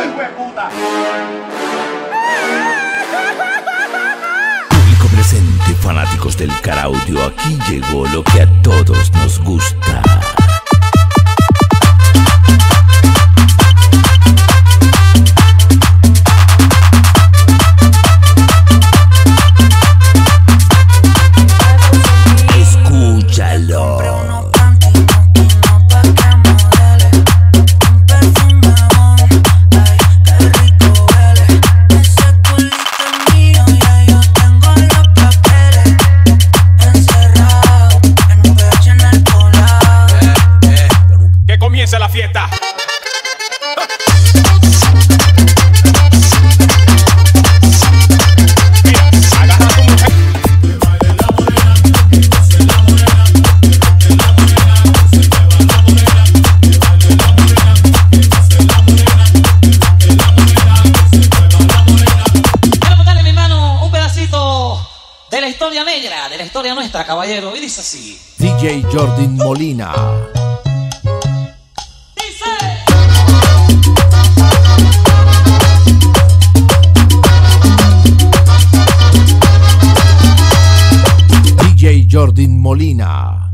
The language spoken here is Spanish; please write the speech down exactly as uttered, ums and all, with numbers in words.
hueputa! Público presente, fanáticos del Caraudio, aquí llegó lo que a todos nos gusta. Escúchalo. Comienza la fiesta. Mira, agarra a tu mujer. Quiero mandarle, mi hermano, un pedacito de la historia negra, de la historia nuestra, caballero. Y dice así: D J Jordan Molina. D J Jordan Molina.